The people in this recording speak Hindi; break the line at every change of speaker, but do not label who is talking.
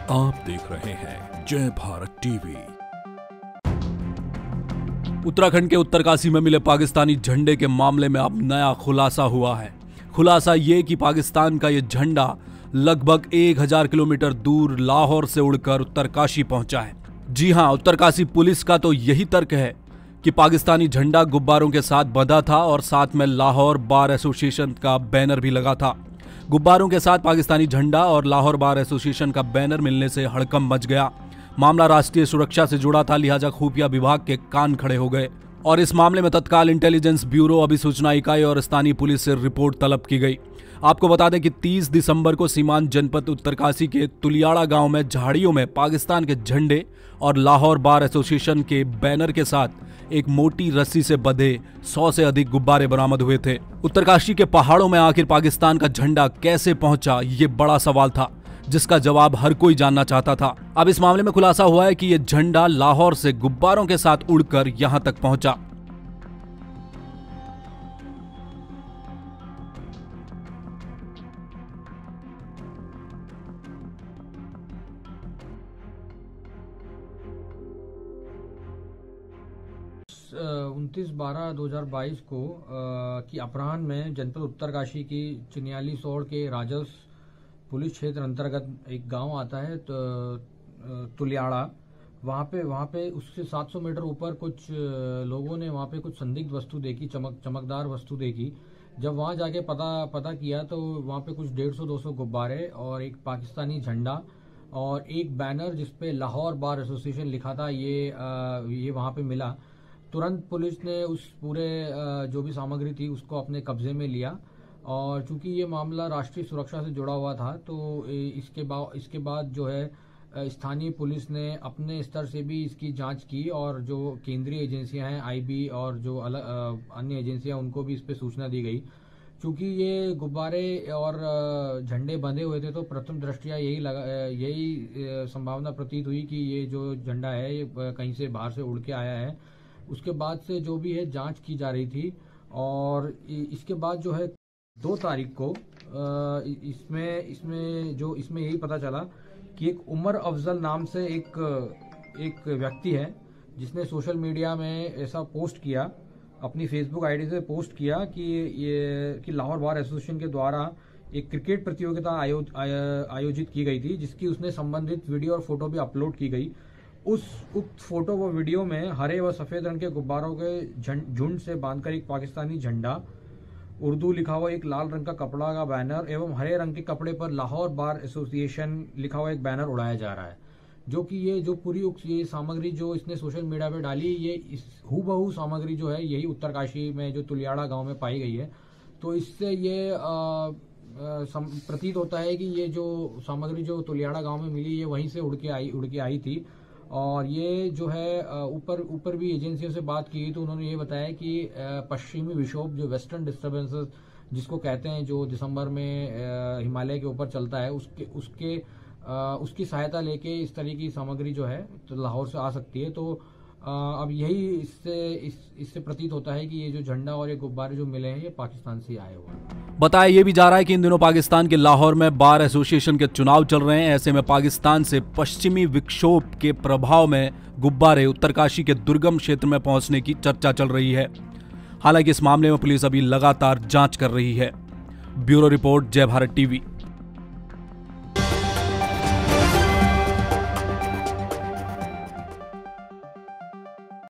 आप देख रहे हैं जय भारत टीवी। उत्तराखंड के उत्तरकाशी में मिले पाकिस्तानी झंडे के मामले में अब नया खुलासा हुआ है। खुलासा ये कि पाकिस्तान का ये झंडा लगभग 1000 किलोमीटर दूर लाहौर से उड़कर उत्तरकाशी पहुंचा है। जी हां, उत्तरकाशी पुलिस का तो यही तर्क है कि पाकिस्तानी झंडा गुब्बारों के साथ बंधा था और साथ में लाहौर बार एसोसिएशन का बैनर भी लगा था। गुब्बारों के साथ पाकिस्तानी झंडा और लाहौर बार एसोसिएशन का बैनर मिलने से हड़कंप मच गया। मामला राष्ट्रीय सुरक्षा से जुड़ा था, लिहाजा खुफिया विभाग के कान खड़े हो गए और इस मामले में तत्काल इंटेलिजेंस ब्यूरो, अभिसूचना इकाई और स्थानीय पुलिस से रिपोर्ट तलब की गई। आपको बता दें कि 30 दिसंबर को सीमांत जनपद उत्तरकाशी के तुलियाड़ा गांव में झाड़ियों में पाकिस्तान के झंडे और लाहौर बार एसोसिएशन के बैनर के साथ एक मोटी रस्सी से बंधे 100 से अधिक गुब्बारे बरामद हुए थे। उत्तरकाशी के पहाड़ों में आखिर पाकिस्तान का झंडा कैसे पहुंचा, ये बड़ा सवाल था जिसका जवाब हर कोई जानना चाहता था। अब इस मामले में खुलासा हुआ है कि यह झंडा लाहौर से गुब्बारों के साथ उड़कर यहां तक पहुंचा।
29/12/2022 को की अपराह्न में जनपद उत्तरकाशी की चिन्याली सोड़ के राजस पुलिस क्षेत्र अंतर्गत एक गांव आता है तुलियाड़ा। वहाँ पे उससे 700 मीटर ऊपर कुछ लोगों ने वहाँ पे कुछ संदिग्ध वस्तु देखी, चमकदार वस्तु देखी। जब वहाँ जाके पता किया तो वहाँ पे कुछ 150-200 गुब्बारे और एक पाकिस्तानी झंडा और एक बैनर जिसपे लाहौर बार एसोसिएशन लिखा था, ये वहाँ पे मिला। तुरंत पुलिस ने उस पूरे जो भी सामग्री थी उसको अपने कब्जे में लिया और चूंकि ये मामला राष्ट्रीय सुरक्षा से जुड़ा हुआ था तो इसके बाद जो है स्थानीय पुलिस ने अपने स्तर से भी इसकी जांच की और जो केंद्रीय एजेंसियां हैं आईबी और जो अन्य एजेंसियां उनको भी इस पे सूचना दी गई। चूंकि ये गुब्बारे और झंडे बंधे हुए थे तो प्रथम दृष्टया यही संभावना प्रतीत हुई कि ये जो झंडा है ये कहीं से बाहर से उड़ के आया है। उसके बाद से जो भी है जांच की जा रही थी और इसके बाद जो है 2 तारीख को इसमें यही पता चला कि एक उमर अफजल नाम से एक व्यक्ति है जिसने सोशल मीडिया में ऐसा पोस्ट किया, अपनी फेसबुक आईडी से पोस्ट किया कि लाहौर बार एसोसिएशन के द्वारा एक क्रिकेट प्रतियोगिता आयोजित की गई थी जिसकी उसने संबंधित वीडियो और फोटो भी अपलोड की गई। उक्त फोटो व वीडियो में हरे व सफेद रंग के गुब्बारों के झुंड से बांधकर एक पाकिस्तानी झंडा, उर्दू लिखा हुआ एक लाल रंग का कपड़ा का बैनर एवं हरे रंग के कपड़े पर लाहौर बार एसोसिएशन लिखा हुआ एक बैनर उड़ाया जा रहा है। जो कि ये जो पूरी ये सामग्री जो इसने सोशल मीडिया पे डाली, ये हूबहू सामग्री जो है यही उत्तरकाशी में जो तुलियाड़ा गांव में पाई गई है। तो इससे ये प्रतीत होता है कि ये जो सामग्री जो तुलियाड़ा गांव में मिली ये वहीं से उड़ के आई थी। और ये जो है ऊपर भी एजेंसियों से बात की तो उन्होंने ये बताया कि पश्चिमी विक्षोभ जो वेस्टर्न डिस्टर्बेंसेस जिसको कहते हैं, जो दिसंबर में हिमालय के ऊपर चलता है, उसकी सहायता लेके इस तरह की सामग्री जो है तो लाहौर से आ सकती है। तो अब यही इससे प्रतीत होता है कि ये जो झंडा और ये गुब्बारे जो मिले हैं ये पाकिस्तान से आए हुए हैं।
बताया ये भी जा रहा है कि इन दिनों पाकिस्तान के लाहौर में बार एसोसिएशन के चुनाव चल रहे हैं। ऐसे में पाकिस्तान से पश्चिमी विक्षोभ के प्रभाव में गुब्बारे उत्तरकाशी के दुर्गम क्षेत्र में पहुंचने की चर्चा चल रही है। हालांकि इस मामले में पुलिस अभी लगातार जांच कर रही है। ब्यूरो रिपोर्ट, जय भारत टीवी।